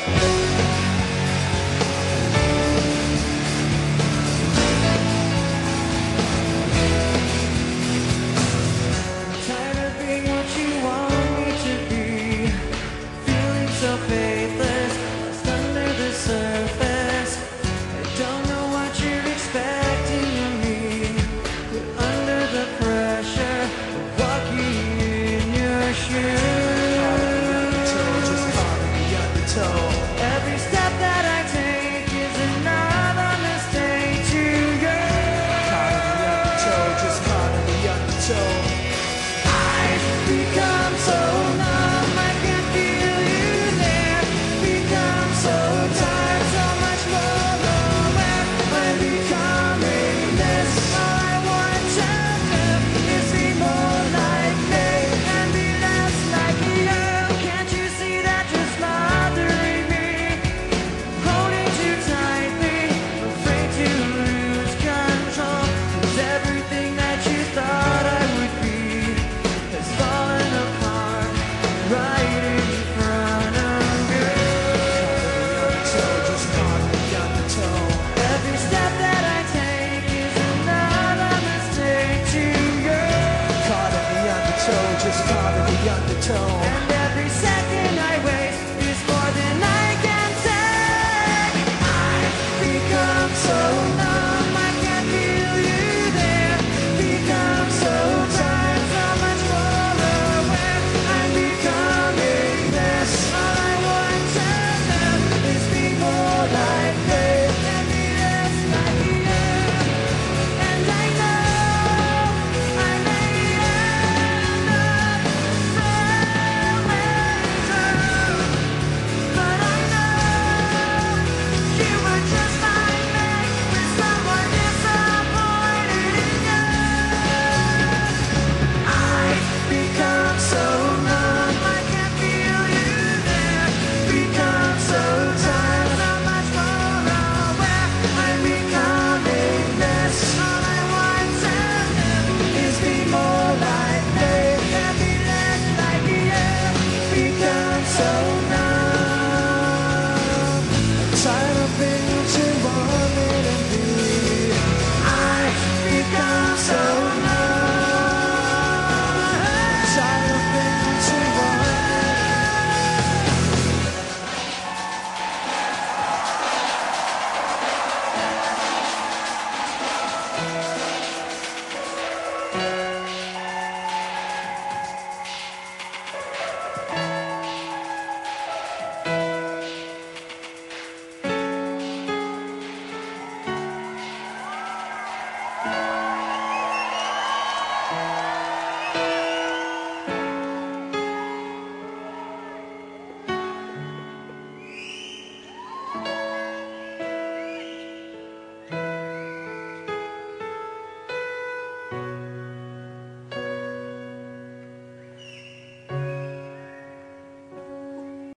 Every step that I take is another mistake to you. Caught in the undertow, just caught in the undertow. I've become so numb, I can't feel you there. Become so tired, so much more aware. I'm becoming this. All I want to do is be more like me and be less like you. Can't you see that you're smothering me, holding too tightly, afraid to lose control? 'Cause everything that you thought I would be has fallen apart right in front of you. Just caught in the undertow. Every step that I take is another mistake to you. Caught in the undertow, just caught in the undertow. And every second I waste is more than I can take. I've become so numb, I can't feel you there. Become so tired, so much more aware. I'm becoming this. All I want to do is be more like me and be less like you. And I know I may end up falling through, but I know you were just like me, with someone disappointed in you. I've become so numb, I can't feel you there. Become so tired, so much more aware. I'm becoming this. All I want to do is be more like me and be less like you. Become so